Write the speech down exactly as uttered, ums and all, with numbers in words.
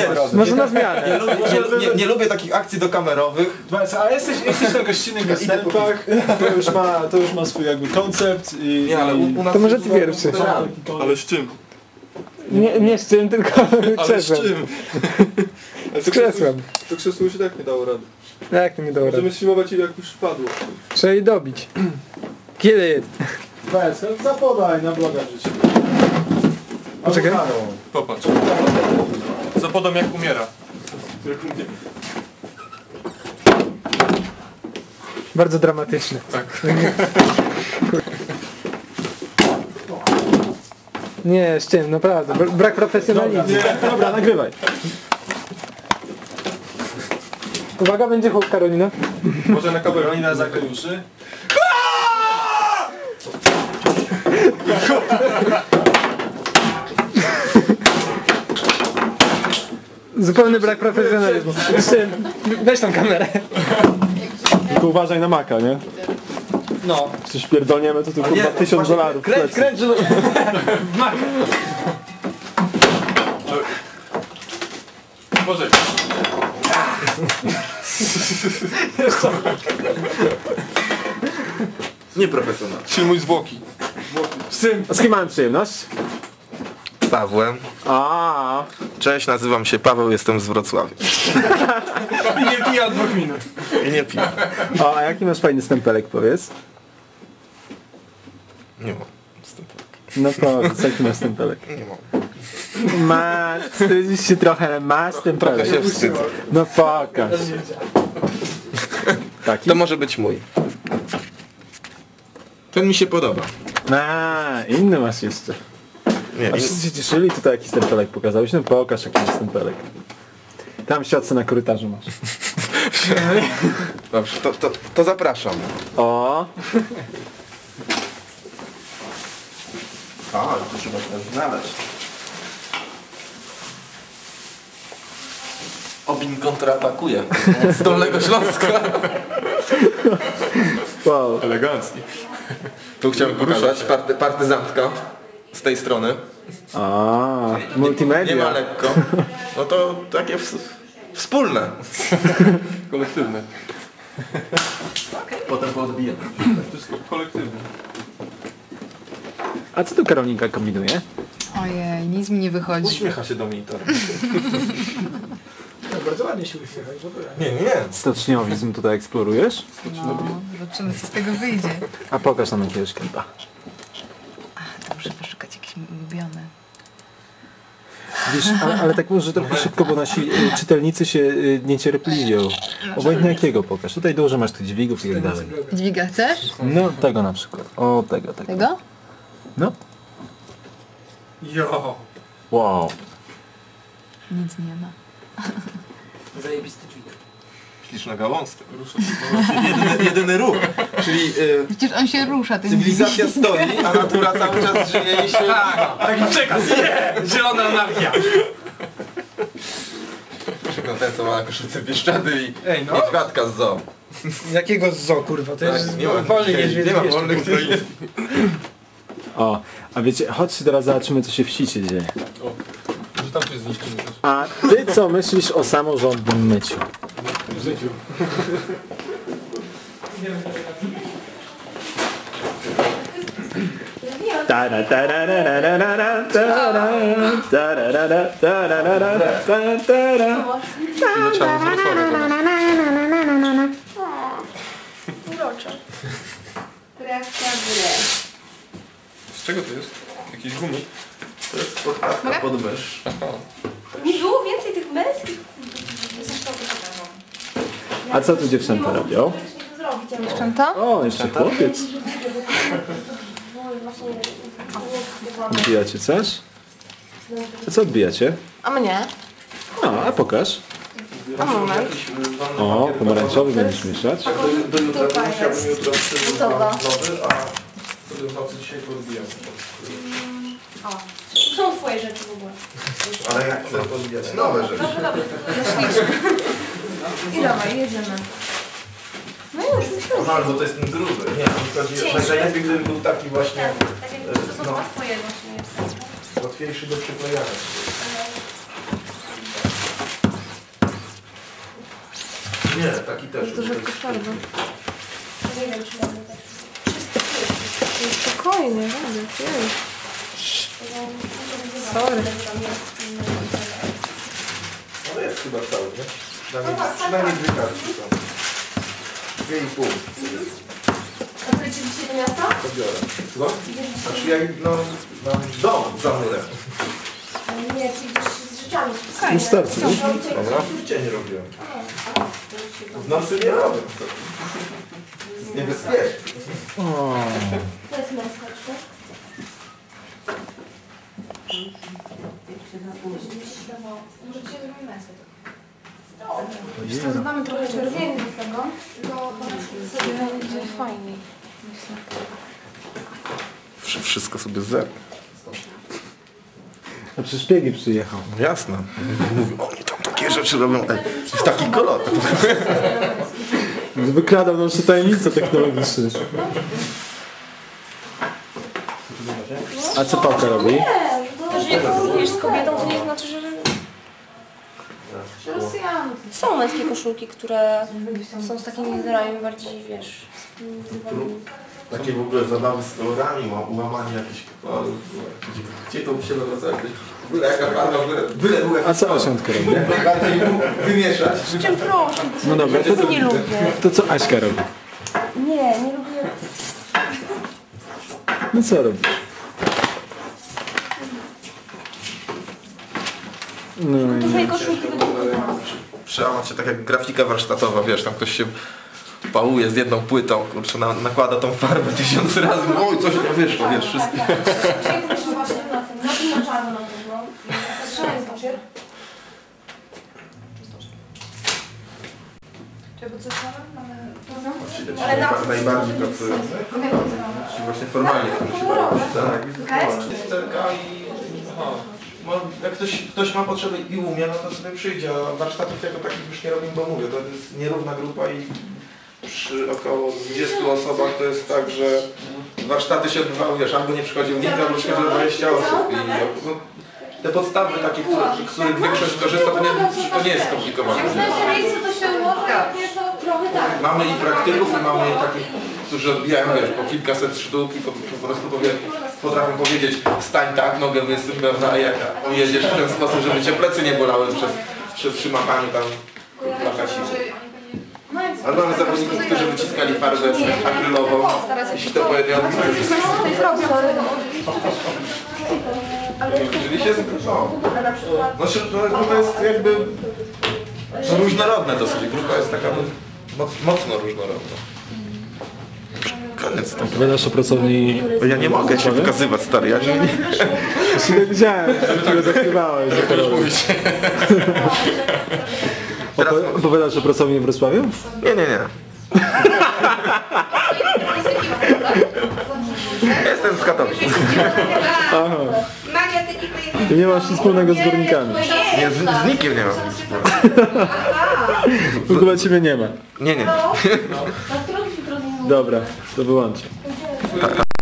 Może na zmianę. Nie lubię, nie, nie, nie lubię takich akcji dokamerowych. A jesteś, jesteś na gościnnych występach, to już ma, to już ma swój jakby koncept i... Nie, ale u, u nas To może ty pierwszy. Ale z czym? Nie, nie z czym, tylko Ale z krzesłem. czym? Z krzesłem. To krzesło się tak nie dało rady. Jak to nie dało rady? Możemy streamować ile jak już padło. Trzeba jej dobić. Kiedy jest? Weź, zapodaj na bloga życie. Poczekaj. Popatrz. Zapodam jak umiera. Bardzo dramatyczne. Tak. Nie, z czym, naprawdę. Br- Brak profesjonalizmu. Nie, dobra, nagrywaj. Uwaga, będzie chłop, Karolina. Może na kamerę. Karolina zagraj uszy. Zupełny brak profesjonalizmu. Z czym? Weź tą kamerę. Tylko uważaj na maka, nie? No. Coś pierdolniemy, to tu kurwa tysiąc dolarów. Kręć, kręć, żeby... Boże. Nieprofesjonalnie. Filmuj zwłoki. Z czym? A z kim mamy przyjemność? Z Pawłem. A. Cześć, nazywam się Paweł, jestem z Wrocławia. I nie pija dwóch minut. I nie piję. O, a jaki masz fajny stempelek, powiedz? Nie mam wstępowego. No powiedz, jaki masz stempelek? Nie mam. Masz, wstydzisz się trochę, ale masz stempelek. Trochę się wstydzę. No pokaż. Taki? To może być mój. Ten mi się podoba. A, inny masz jeszcze. Nie, A wszyscy się cieszyli, tutaj jaki stempelek pokazałeś? No pokaż jaki masz stempelek. Tam w siatce na korytarzu masz. dobrze, to, to, to zapraszam. O, A, ale to trzeba teraz znaleźć. Obin kontratakuje z Dolnego Śląska. wow. Elegancki. Tu chciałem poruszać party, partyzantka z tej strony. A, Nie ma multimedia. lekko. No to takie ws wspólne. Kolektywne. Potem poodbijemy. To jest kolektywne. A co tu Karolinka kombinuje? Ojej, nic mi nie wychodzi. Uśmiecha się do monitora. Bardzo ładnie się uśmiechać. Nie, nie. Stoczniowizm tutaj eksplorujesz? No, zobaczymy co z tego wyjdzie. A pokaż nam jakiegoś klipa. A, to muszę poszukać jakieś ulubione. Wiesz, ale, ale tak może trochę szybko, bo nasi y, czytelnicy się y, niecierpliwią. Obojętnie jakiego pokaż. Tutaj dużo masz tych dźwigów i tak dalej. Dźwiga chcesz? No, tego na przykład. O, tego, tego. Tego? No. Jo. Wow. Nic nie ma. Zajebisty dźwig. Śliczna gałązka. Jedyny, jedyny ruch. Czyli y, Przecież on się rusza, ten cywilizacja stoi, a natura cały czas żyje i się... Taki przekaz, nie! Zielona anarchia. No ten co ma na koszulce Bieszczady i Ej, no. niedźwiadka z zoo. Jakiego zoo, kurwa? To jest Tak, nie ma, wolny nie, niedźwiedź. nie ma jeszcze, wolnych kurwa. niedźwiedzi. O, a wiecie, chodźcie teraz zobaczymy, co się w sicie dzieje. Że tam coś zniszczymy też. A ty co myślisz o samorządnym myciu? W życiu. Tara, tara, ra, ra, ra, ra, tara, tara, ra, ra, tara, ra, ra, tara, tara. Leciałem z Wrocławia do nas. Uroczo. Trawka w le. Z czego to jest? Jakieś gumy? To jest podkładka pod mysz. Nie było więcej tych męskich. Zresztą to pokażą. A co tu dziewczęta robią? Nie to zrobić, ale... Dziewczęta? O, jeszcze chłopiec. Odbijacie coś? A co odbijacie? A mnie? No, a pokaż. A moment. O, pomarańczowy będziesz mieszać. Do jutra musiałbym jutro Gotowa. nowy, a sobie w nocy dzisiaj podbijam. O, tu są twoje rzeczy w ogóle. Ale jak chcę podbijać nowe rzeczy. Dobrze, dobrze. I dawaj, jedziemy. No już, myślę. No ale bo to jest ten gruby. Nie, to chodzi, najlepiej gdyby był taki właśnie Tak jak to są chyba twoje właśnie. łatwiejszy do przyklejania. Nie, taki też. To rzadko farba. Nie wiem, czy mamy tak. Spokojnie, będę. Jej. Sorry. No jest chyba cały, nie? Przynajmniej, przynajmniej dwie kartki są. Dwie i pół. A pojedziecie dzisiaj do miasta? To biorę. Co? Znaczy ja no, mam dom za murem. Nie, czy idziesz z rzeczami. Już starczy, już? Dobra, w cień robiłem. W nocy nie robię. To jest niebezpieczne. O, To jest męska, może dzisiaj zrobimy męskę. ojej. Dodamy trochę czerwieni do tego, to sobie będzie fajniej. Wszystko sobie zero. No przecież szpiegi przyjechał. Jasne. Mówię, oni tam takie rzeczy robią. Ej, w taki kolor. Wykradał nam się tajemnice technologiczne. A co Pałka robi? Nie, to że jak mówisz z kobietą, to nie znaczy, że... Są męskie koszulki, które są z takimi zerami bardziej, wiesz... Takie w ogóle zabawy z kolorami, łamanie jakichś kolorów. Gdzie to się nawraca jakieś... Byle jaka farba, byle, byle była A co Asiątka robi? Bardziej wymieszać. Czym proszę? No dobra, to, Tego nie lubię. to co Aśka robi? Nie, nie lubię... No co robisz? No i Dużej koszulki będą Przełamać się tak jak grafika warsztatowa, wiesz, tam ktoś się pałuje z jedną płytą, kurczę, na, nakłada tą farbę tysiąc razy, oj, coś nie wyszło, wiesz, wszystko. Dzisiaj jesteśmy właśnie na tym, na tym na czarno na tym, no. Strzelaj z papier. Czego coś mamy? Mamy... Ale na... Najbardziej pracujący, czyli właśnie formalnie, którzy się bawią. Tak, czytelka i... aha. No, jak ktoś, ktoś ma potrzeby i umie, no to sobie przyjdzie, a warsztatów jako takich już nie robimy, bo mówię, to jest nierówna grupa i przy około dwudziestu osobach to jest tak, że warsztaty się odbywały, wiesz, albo nie przychodził nikt, albo przychodziło dwadzieścia osób i no, te podstawy takie, które, których większość korzysta, to nie, to nie jest skomplikowane. Jak znajdzie miejsce, to się ułoży, jak nie, to trochę tak. Mamy i praktyków, i mamy takich, którzy odbijają, wiesz, po kilkaset sztuk i po, po prostu powie, potrafią powiedzieć, stań tak, nogę wysuń, prawda, a jak ujedziesz w ten sposób, żeby cię plecy nie bolały przez, przez przy machaniu tam plakaciki. Ale mamy zawodników, którzy wyciskali farbę akrylową, jeśli to powiedział, rzeczywiście no, no, no to jest jakby różnorodne dosyć, grupa jest taka moc, mocno różnorodna. Koniec. opowiadasz o pracowni... Ja nie mogę się wykazywać, stary, ja nie... Nie widziałem, że dokrywałeś. Teraz... Opowiadasz o pracowni w Wrocławiu? Nie, nie, nie. Jestem z Katowic. Aha. Ty nie masz nic wspólnego z górnikami. Nie, z, z nikim nie mam nic wspólnego. W ogóle ciebie nie ma. Nie, nie. Dobra, to wyłączę.